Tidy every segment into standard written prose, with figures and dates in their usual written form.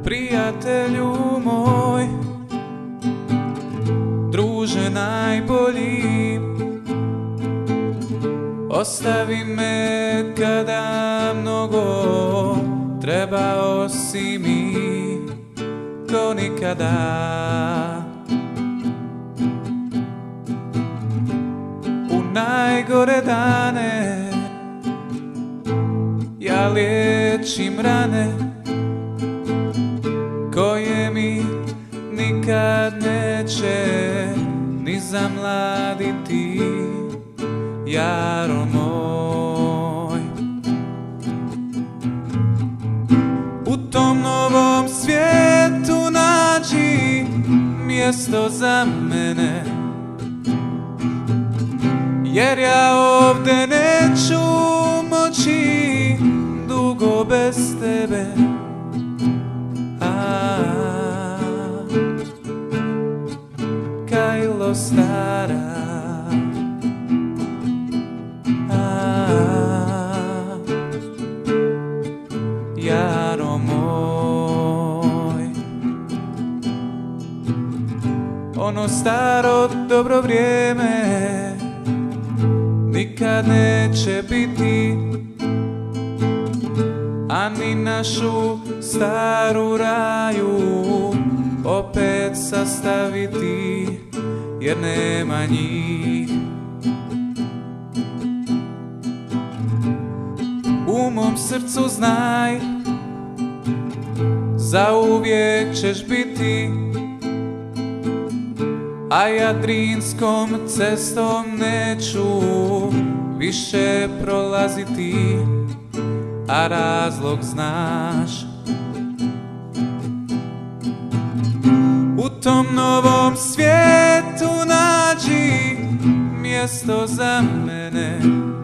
Prijatelju moj, druže najbolji, ostavi me kada mnogo trebao si mi ko nikada. U najgore dane ja liječim rane koje mi nikad neće ni zamladiti, jaro moj. U tom novom svijetu nađi mjesto za mene, jer ja ovdje neću moći dugo bez tebe. Kajlo stara, jaro moj. Ono staro dobro vrijeme nikad neće biti, a ni našu staru raju opet sastaviti, jer nema njih. U mom srcu znaj, zauvijek ćeš biti, a ja Drinskom cestom neću više prolaziti, a razlog znaš. U tom novom svijetu nađi mjesto za mene,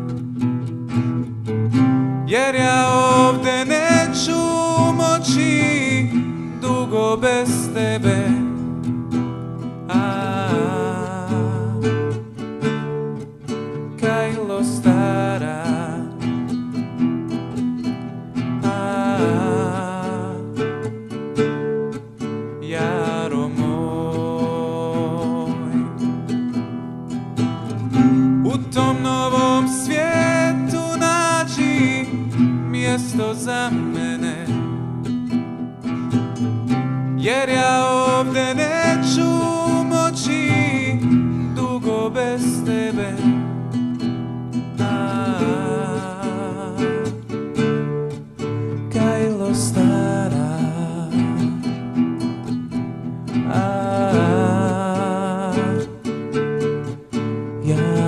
jer ja ovdje neću moći dugo bez tebe. Kajlo stara, jaro moj. U tom novom svijetu nađi mjesto za mene, jer ja ovdje neću moći dugo bez tebe. Kajlo stara, jaro